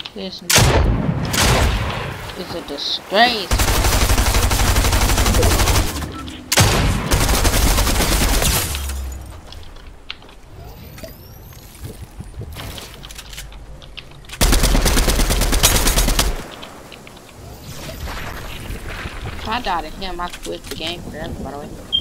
This is a disgrace. If I died to him, I quit the game forever, by the way.